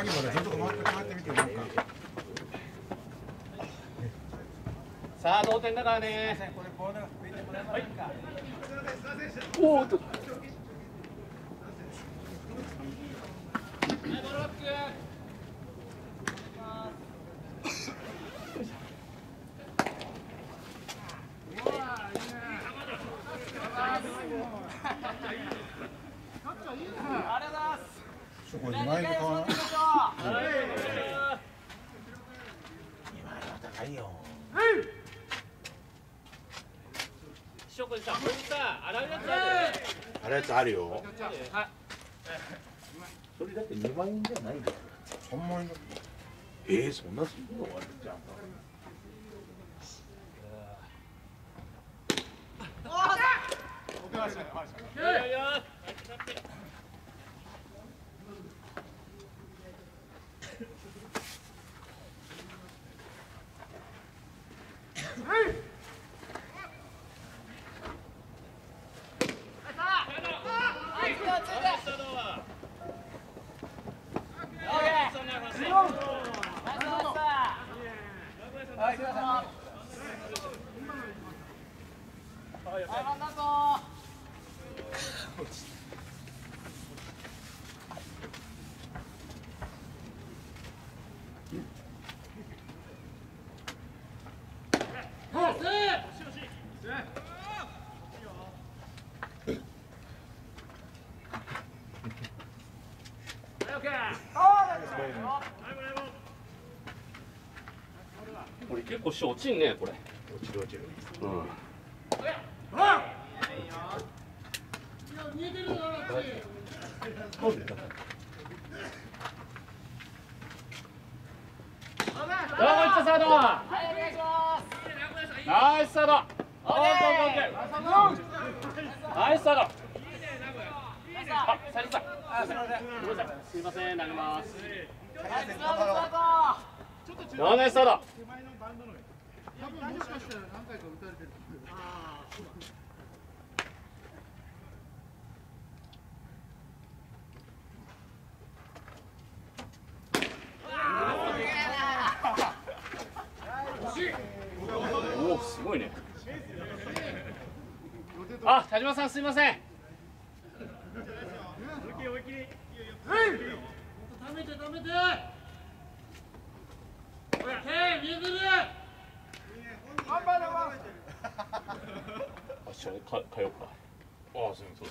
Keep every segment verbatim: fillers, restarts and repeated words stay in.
きまでずっと回って回ってみてなんか。 さあ同点だからね。はい。おおっと。 そこに前に買わない。にまいは高いよ。 師匠これさ、これさ、洗うやつある。 あれやつあるよ。 はい。 それだってにまんえんじゃないんだよ。 さんまんえんだ。 えー、そんなすんのあれじゃん。 いやいや。これ結構し落ちんねこれ。 落ちる落ちる。 うん。どうもいったサード。ナイスサード。オーケーオーケー。ナイスサード。あ、サリさん。あ、すみません。ごめんなさい。すみません、投げます。ナイスサード。 多分もしかしたら何回か打たれてる。 おお、すごいね。あ、田島さん、すみません。 ためてためて。オッケー、見えてる。 あ、しょ、か、かようか。ああ、すみません。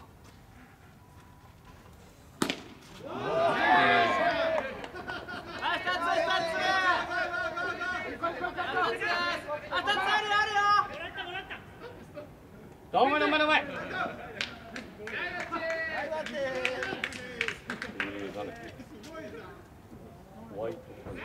どうもどうもどうも。ええ、なんだっけ。ホワイト。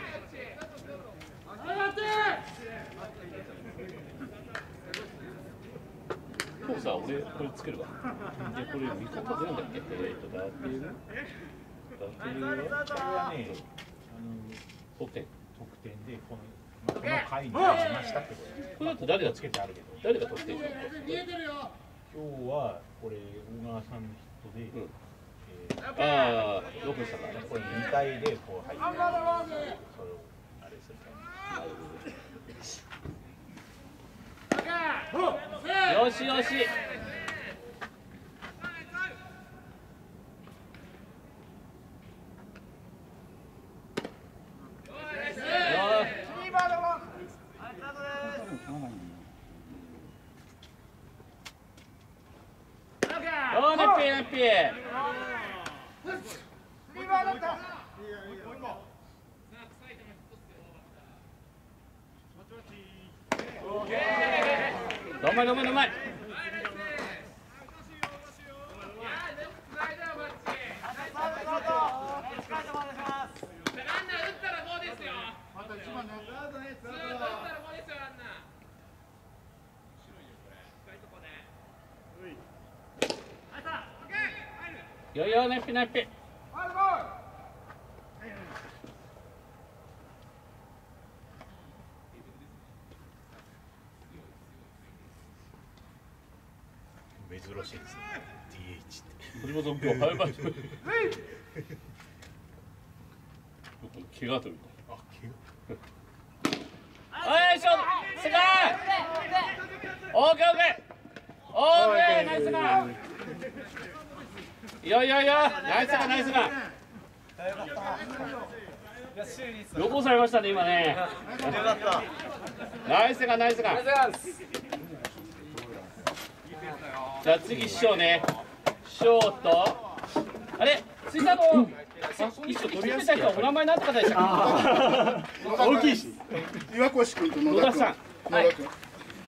今日さ、俺これつけるわ。で、これ見方なんだっけ。えっと、打点。打点は。ね、得点。 得点でこのこの回に出ましたってこと。 これだと誰がつけてあるけど、誰が得点したの？ 見えてるよ。 今日はこれ小川さんのヒットで、 うん、 えー、 ああ、ろくしたからね。 これにかいでこう入って、それをあれするか。 よしよし。おー、ネッピーネッピー。どんまいどんまいどんまい。よいよ、ネッピネッピ。 珍しいですね。ディーエイチ って。 藤本さん今日早い。 怪我とみたい。あ、怪我。よいしょ。セカンド。オーケーオーケー。オーケーナイスガン。いやいやいや、ナイスガンナイスガン。よこされましたね今ね。ナイスガンナイスガン。じゃあ次師匠ね。師匠とあれ水産の一緒に来てた人はお名前なんて方でしたっけ？ 大きいし。岩越君と野田君。 野田さん。 野田君。